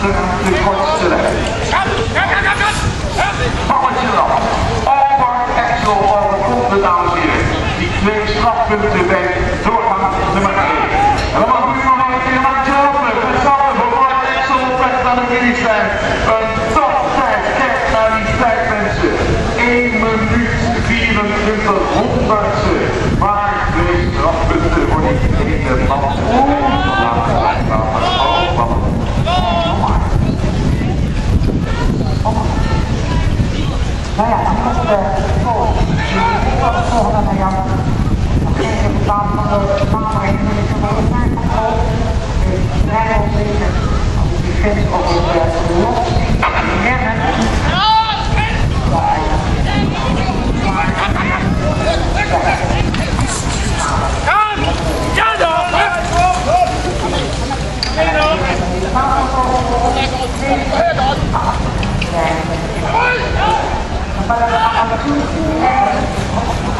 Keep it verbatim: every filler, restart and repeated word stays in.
de kortste lijn. Balletje eraf. Over Axel overkomt de dames en heren. Die twee strafpunten bij doorgang nummer één. En dan mag u nog een keer naar het helpen. Het zal voor Mark Axel op weg naar de finish zijn. Een toptijd. Kijk naar die tijd, mensen. één minuut vierentwintig honderdste. Maar twee strafpunten voor die ene man. Oeh, nou ja, dan komt de volgende naar Jan. Dan geef ik de baan van de maatregelen in de volgende controle. De rijdelzeker, als die fans ook op de los rennen. Maar dan gaan we